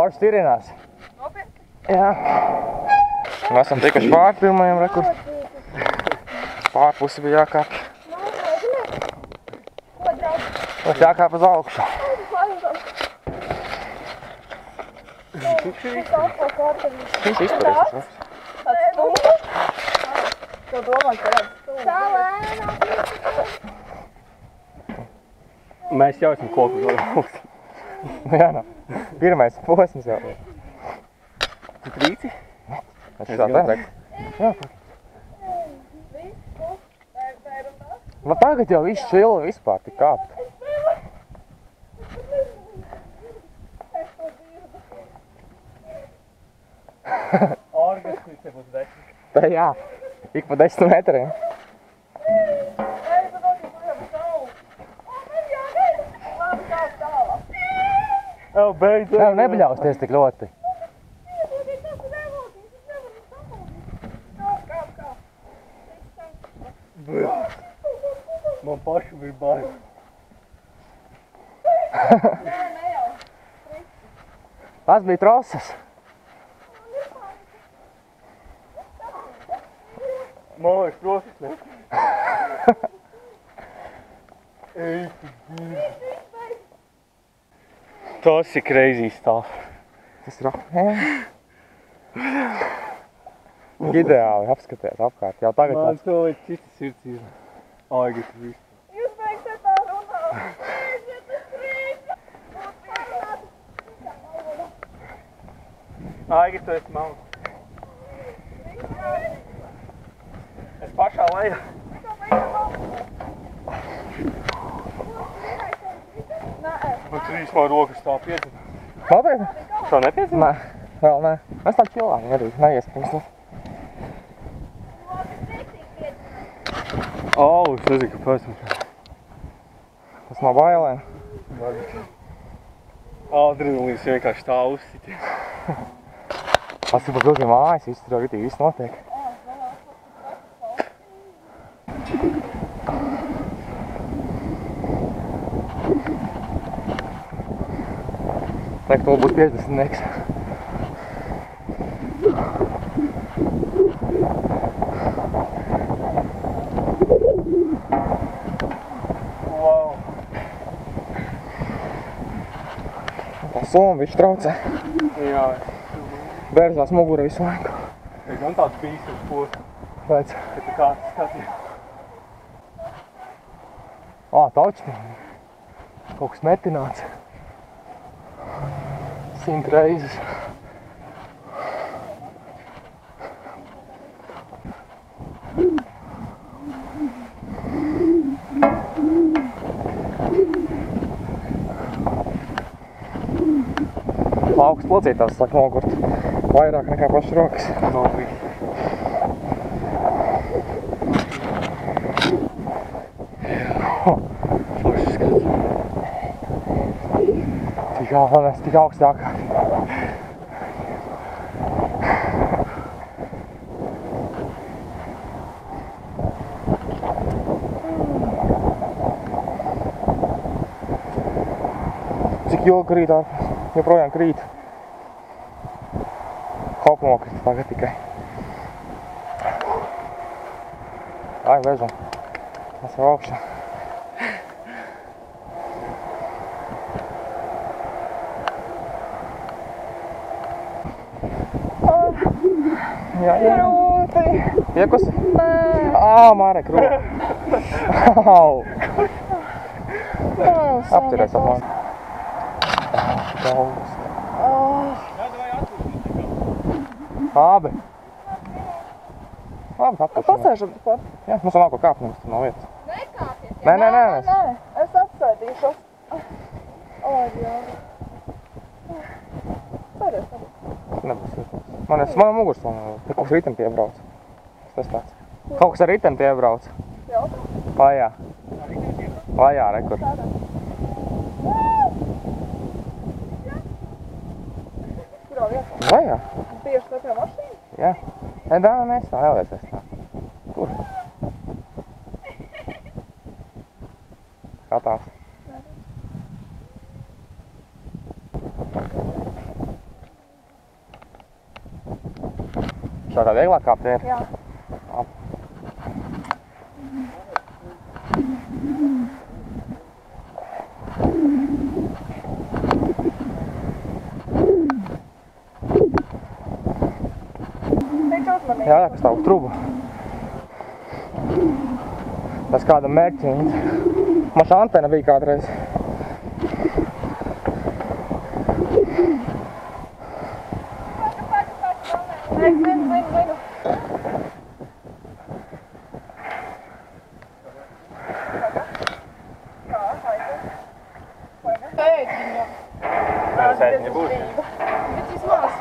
Forši tirinās. Nopietni? Jā. Mēs esam tikuši pāri pirmajam rekur. Pārpusi bija jākāp. Mums jākāp uz augšu. Viņš izturēs. Tāds stūlis? To domāju, ka tāds stūlis. Mēs jau esam koku uz Jā, no. Pirmais posms jau. Tu trīci? Es tā teicu. Jā. Va tagad jau viss čili vispār tik kāpt. Orgasms te būs 10. Tā jā, ik pa 10 metriem. Beidz! Tev nebļausties tik ļoti. Man pašam ir bail. Tas bija trosas. Man liekas, trosas ne. Ej, tu divi. Tas ir crazy stuff. Tas ir ideāli apskaties apkārt. Jau tagad Man tāds. to līdz cita sirds ir. Aiga, tu visu. Jūs beigsiet tā runāt. Aiga, tu esi malā. Es pašā lejā. Man trīs man rokas tā piedzina. Nopietni? Tā nepiedzina? Nē, vēl nē. Mēs tā čilām arī neiespējams. Es nezinu, kāpēc man tā. Tas no bailēm. Adrenalīns vienkārši tā uzsities. Tas ir pat ilgi mājas, viss tur arī viss notiek. Teik, to būs 50 neks. Wow. Tā soma viņš traucē. Jā. Bērzās mugura visu laiku. Man tāds bīstams posms, Pēc. ka tu kāds skaties. Taučni. Kaut kas metināts. 100 reizes. Augsts locītās sāk nogurt vairāk nekā pašas rokas. Nav viss. Forši skats. Tik augstāk. Cik ilgi krīt ārpus? Joprojām krīt. Hop nokrita tagad tikai. Ai, vežam. Mēs jau augšā. Jā. Piekusi? Nē. Marek, roku. Au. Apturies ap mani. Tik augsts. Labi. Labi, atpūšamies. Pasēžam pat. Jā, mums vēl nav ko kāpt, mums tur nav vietas. Nekāpiet. Nē. Es apsēdīšos. Jā. Pēdējais nebūs. Nebūs vietas. Man mugurs vēl nav. Te kaut kas ritem piebrauc. Tas tāds. Kaut kas ar ritem piebrauc. Jautā? Lajā. Lajā, rekur. Kurā vietā? Lajā. Tieši tā pie mašīna? Jā. Nē, tā vēlēsies tā. Kur? Skatās. Šādā vieglāk kāpt ir. Jā. Teicu uzmanīgi. Jā, kas tā uz trubu. Tas kādam mērķim. Maša antena bija kādreiz. Zinu. Nē, sēdiņa būs. Bet vismaz.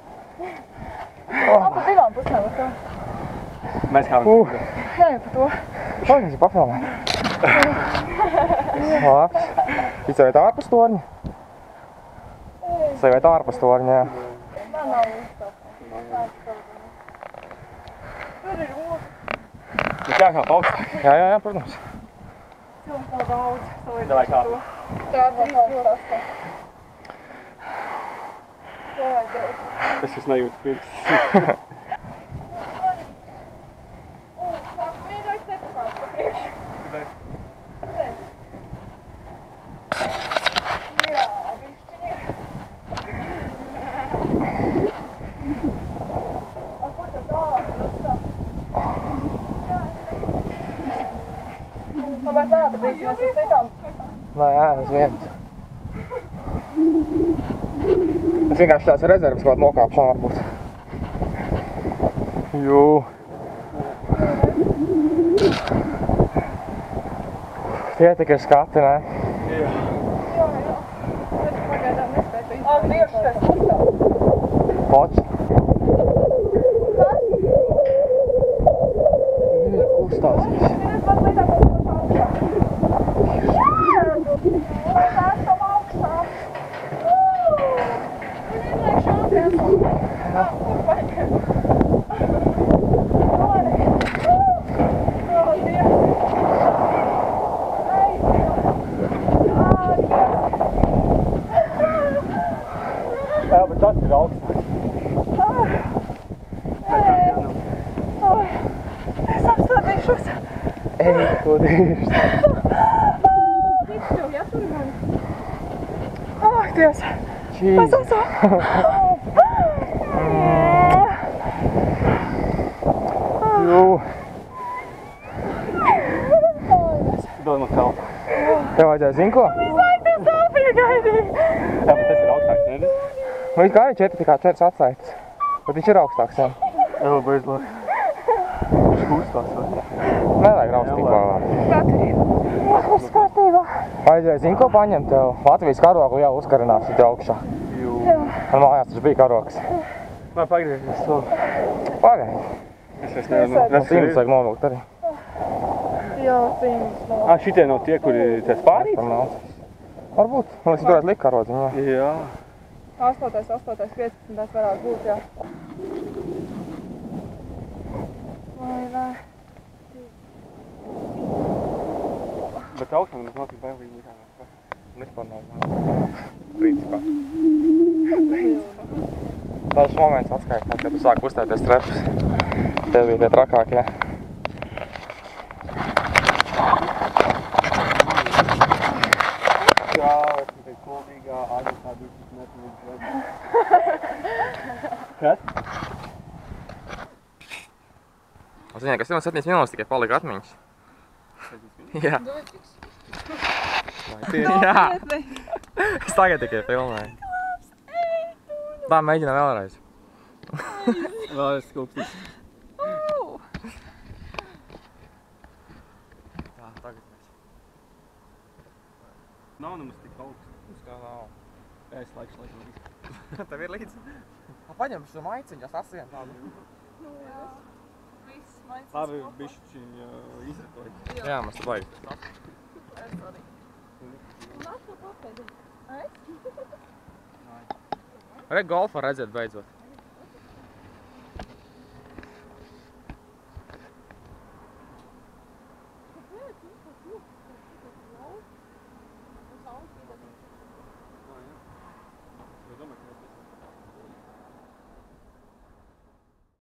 Pa divām pusēm ar to. Mēs kā Nē, pa to. Pagaidzi, pafilmēt. Labs. Izsavēt ārpus torņa? Savēt ārpus torņa, jā. Man nav uzstāpā. Tur ir ūdens. Mēs jākāp augstāk. Jā, protams. Cilvēks nav daudz. Davai kāp. Tā ir augstāk. Es vairs nejūtu pirksts. Jā, uz viens. Es vienkārši tās rezerves kaut nokāpšana varbūt. Jū. Tie tik ir skati, ne? Jā. Pots. Uzstāsies. Jā, bet tas ir augstāk. Es apstādīšos. Ej, ko dirst. Ak, Dievs. Čīzi. Jū. Dod man kalpu. Tev vajadzēja zin ko? Tev sāpīgi gaidīja. Jā, bet tas ir augstāks, nedz? Nu, it kā arī 4 atslēgtas. Bet viņš ir augstāks, jā. Jā, beidzot. Viņš kūstās, vai? Nevajag raust tik vēlāk. Viss kārtībā. Vajadzēja zin ko paņemt tev. Latvijas karogu jau uzkarinās te augšā. Jū. Man mājās taču bija karogs. Man pagriezies to. Pagaidi. Es vairs nevaru. No tīmas vajag novilkt arī. Jā, cīņas nav. Ā, šitie nav tie, kuri te spārīt? Tam nav. Varbūt. Man liekas, turēt likt karodziņu, jā. Jā. 8, 15 varētu būt, jā. Vai nē? Bet augstāk mums nav tik bailīgi nekā. Vispār nav. Principā. Tādus moments atskaitāt, kad tu sāk uzstāties trepus. Tev bija tie trakākie. Jā, esmu teikt kuldīgā, āģi kā 20 metru līdz Kas? Es zinu, ka 7 minūtes tikai palika atmiņas. Jā. Jā. Es tagad tikai filmēju. Tā, mēģina vēlreiz. Vēlreiz skulptis. Tā, tagad mēs. Nav nemaz tik augsts. Uz kā nav. Jā, es laikšu līdz. Tev ir līdz. Paņem šo maiciņu, es asien tādu. Viss, maicins. Labi, bišķiņ izratoju. Jā, mēs te baigi. Es arī. Nāc no papēdi. Re, golfa redzēt beidzot.